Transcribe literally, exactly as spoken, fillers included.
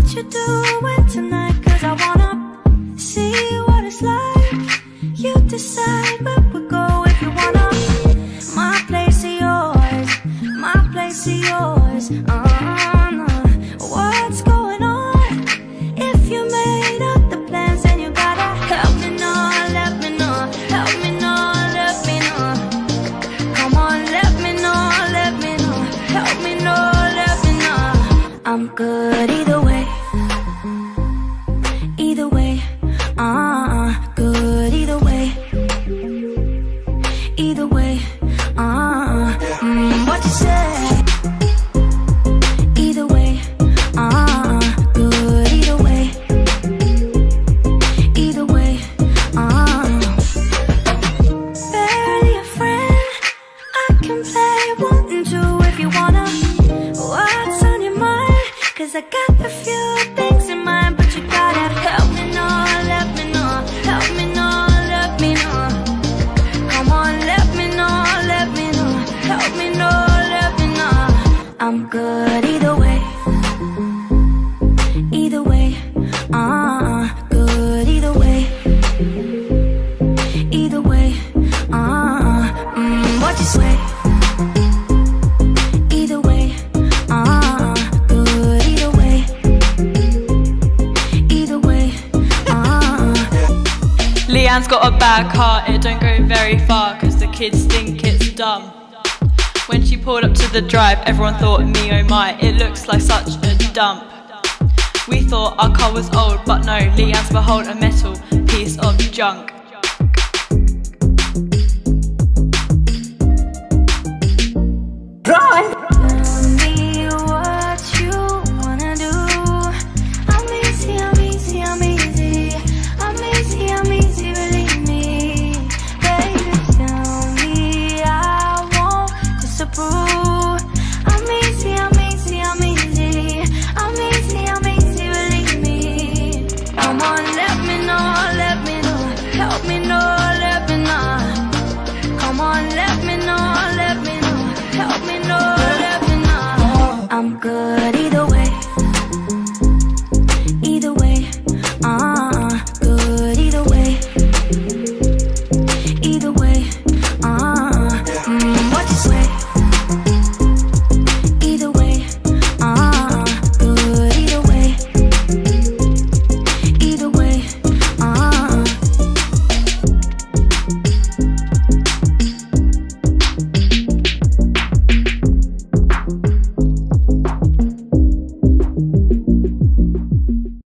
you doing tonight? Cause I wanna see what it's like. You decide, but we'll go if you wanna. My place or yours, my place or yours. uh, no. What's going on? If you made up the plans, then you gotta help me know, let me know, help me know, let me know. Come on, let me know, let me know, help me know, let me know. I'm good either way, either way. Uh, good either way, either way. Uh, mm, what you say? Either way. Uh, good either way, either way. Uh, barely a friend, I can play one and two if you wanna. What's on your mind? Cause I got a few things in mind, but you gotta help me know, let me know, help me know, let me know. Come on, let me know, let me know, help me know, let me know. I'm good either way, either way. Uh, good either way, either way. Uh, mm, what you say? Either way. Uh, good either way, either way. Uh. Leanne's got a bad car, it don't go very far, cause the kids think it's dumb. When she pulled up to the drive, everyone thought, me oh my, it looks like such a dump. We thought our car was old, but no, Leanne's behold a metal piece of junk.